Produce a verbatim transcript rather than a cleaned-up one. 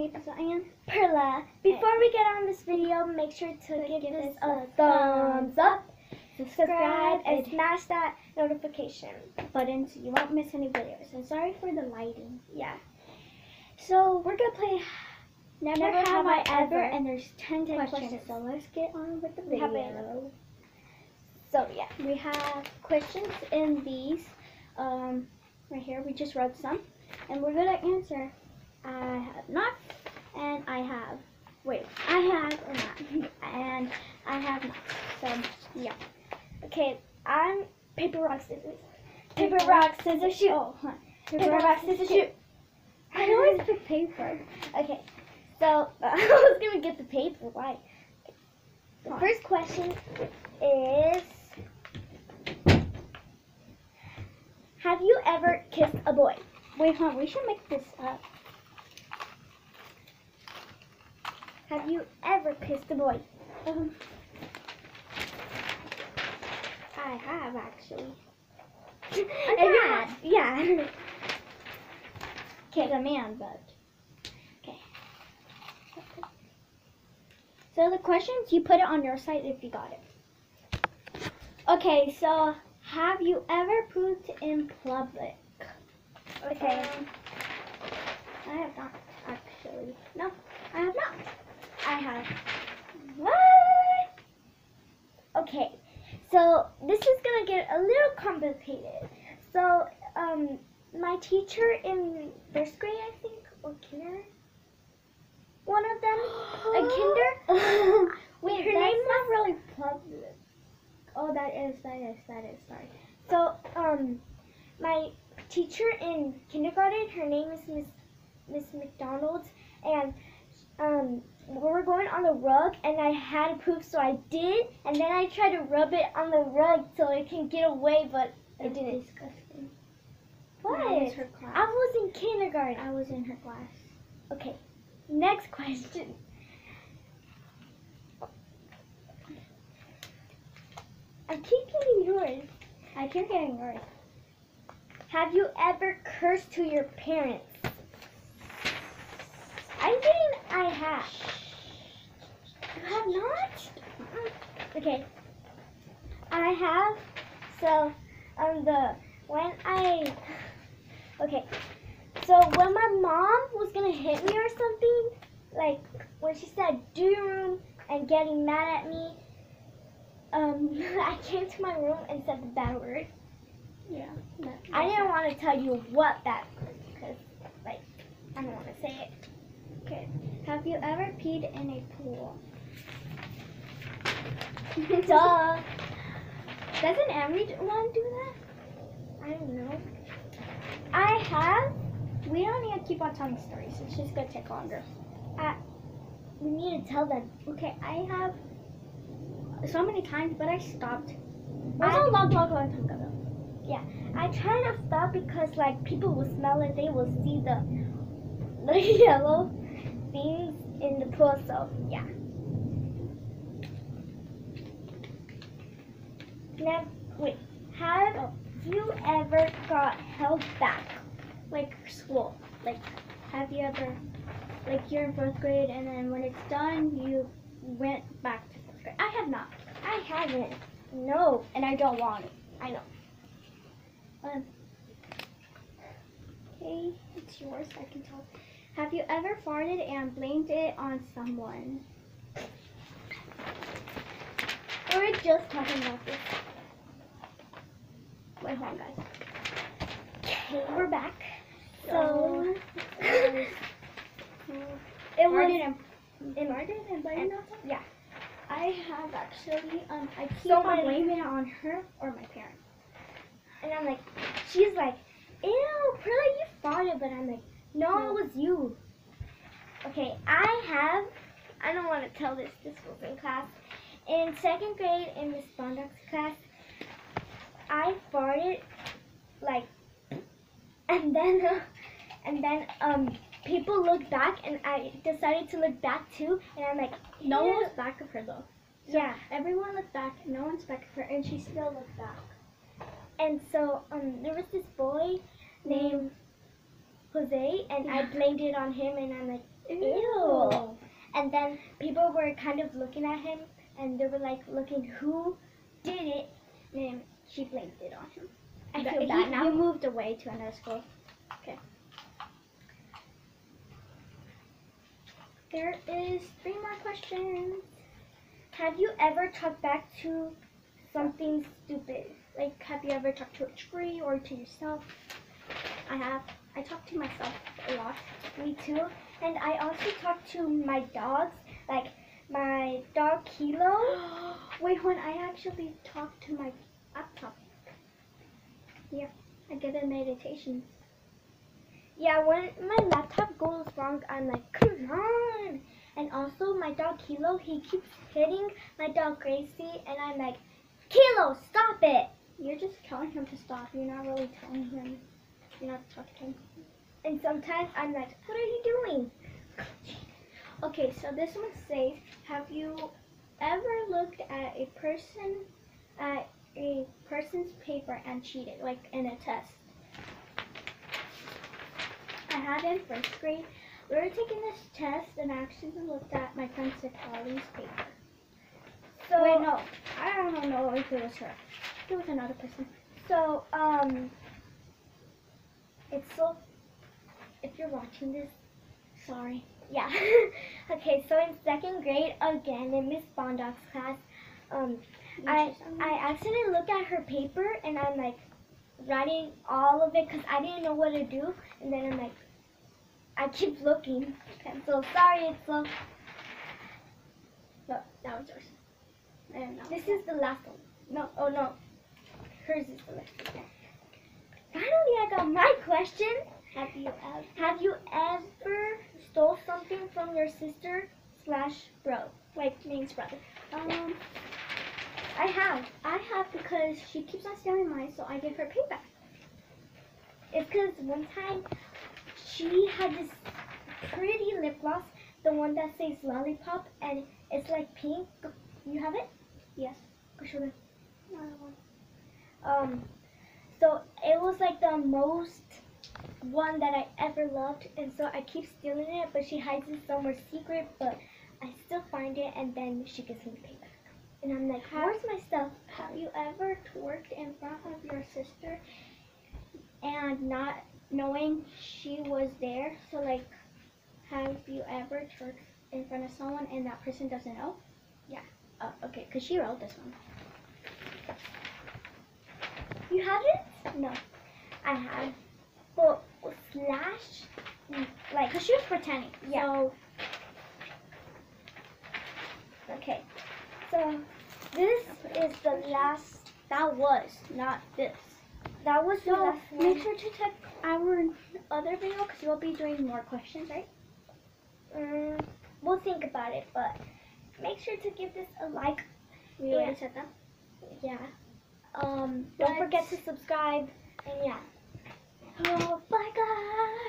name is Anne. Perla. Before we get on this video, make sure to give, give this a thumbs up, subscribe, and smash that notification button so you won't miss any videos. And sorry for the lighting. Yeah. So we're gonna play Never, Never Have, have I Ever, ever, and there's ten, ten questions. questions. So let's get on with the video. So yeah, we have questions in these. Um, right here, we just wrote some, and we're gonna answer. I have not, and I have. Wait, I have or not, and I have not. So yeah. Okay, I'm paper rock scissors. Paper, paper rock scissors shoot. Oh, huh. Paper, paper rock scissors shoot. I always pick paper. Okay, so uh, I was gonna get the paper. Why? The huh. first question is. Have you ever kissed a boy? Wait, hold on, we should make this up. Have you ever kissed a boy? Um, I have, actually. A man. Yeah. Okay, a man, but. Okay. So the questions, you put it on your site if you got it. Okay, so. Have you ever pooped in public? Okay. Um, I have not, actually. No, I have not. I have. What? Okay. So, this is going to get a little complicated. So, um, my teacher in first grade, I think, or kinder, one of them, a kinder. Wait, her name's not really public. Oh, that is, that is, that is, sorry. So, um, my teacher in kindergarten, her name is Miss Miss McDonald, and, um, we were going on the rug, and I had poop, so I did, and then I tried to rub it on the rug so it can get away, but it didn't. Disgusting. What? I was her class. I was in kindergarten. I was in her class. Okay, next question. I keep getting yours. I keep getting yours. Have you ever cursed to your parents? I'm getting I have. You have not? Okay. I have. So, um, the, when I, okay. So, when my mom was going to hit me or something, like, when she said, do your room, and getting mad at me, Um, I came to my room and said the bad word. Yeah. That, I didn't want to tell you what that was because, like, I don't want to say it. Okay. Have you ever peed in a pool? Duh. Doesn't everyone do that? I don't know. I have. We don't need to keep on telling stories. It's just going to take longer. Uh, we need to tell them. Okay, I have. So many times, but I stopped. It was I, a long, long, long time ago. Yeah, I tried to stop because like people will smell it, they will see the the yellow things in the pool. So yeah. Now, wait. Have you ever got held back, like school? Like, have you ever, like, you're in fourth grade, and then when it's done, you went back to. I have not. I haven't. No, and I don't want it. I know. Um, okay, it's yours. I can tell. Have you ever farted and blamed it on someone? We were just talking about this. Wait, hold on, guys. Okay, we're back. So, it was. It was. In farted and blamed it on someone? Yeah. I have actually, um, I keep so on blaming it on her or my parents. And I'm like, she's like, ew, Perla, you farted. But I'm like, no, no, it was you. Okay, I have, I don't want to tell this, this was in class. In second grade, in Miss Bondok's class, I farted, like, and then, uh, and then, um, people looked back, and I decided to look back too, and I'm like, no one was back of her though. So yeah, everyone looked back, no one's back of her, and she still looked back. And so, um, there was this boy named Jose, and Yeah. I blamed it on him, and I'm like, Ew. ew. And then people were kind of looking at him, and they were like looking who did it, and She blamed it on him. I But feel he- bad now. You moved away to another school. There is three more questions. Have you ever talked back to something stupid? Like, have you ever talked to a tree or to yourself? I have. I talk to myself a lot. Me too. And I also talk to my dogs, like my dog Kilo. Wait, when I actually talk to my laptop. Yeah, I give it meditation. Yeah, when my laptop goes wrong, I'm like, come on. And also my dog Kilo, he keeps hitting my dog Gracie, and I'm like, Kilo, stop it. You're just telling him to stop. You're not really telling him. You're not talking to him. And sometimes I'm like, what are you doing? Okay, so this one says, have you ever looked at a person, at a person's paper and cheated, like in a test? I had in first grade. We were taking this test, and I actually looked at my friend Citlali's paper. So, Wait, no, I don't know if it was her. It was another person. So, um, it's so, if you're watching this, Sorry. yeah. Okay, so in second grade, again, in Miss Bondok's class, um, I, I accidentally looked at her paper, and I'm like, writing all of it, because I didn't know what to do, and then I'm like, I keep looking. I'm so sorry, it's so, No, that was yours. I don't know. this is the last one. No. Oh no, hers is the last one. Finally, I got my question. Have you ever? Have you ever stole something from your sister slash bro? Like Name's brother. Um, I have. I have because she keeps on stealing mine, so I give her payback. It's because one time she had this pretty lip gloss, the one that says lollipop, and it's like pink. You have it? Yes. Go show them. Another one. Um, so it was like the most one that I ever loved, and so I keep stealing it, but she hides it somewhere secret, but I still find it, and then she gives me payback. And I'm like, Have- where's my stuff? Have you ever twerked in front of your sister and not knowing she was there? So like, have you ever twerked in front of someone and that person doesn't know? Yeah. Oh, okay, because she wrote this one. You haven't? No. I have. Well, slash, like, Because she was pretending. Yeah. So, okay. So this is the last. that was, not this. That was the So, last make one. sure to check our other video because we'll be doing more questions, right? Um, we'll think about it, but make sure to give this a like. We Yeah. already said that. Yeah. Um, don't Let's- forget to subscribe. And yeah. Oh, bye guys.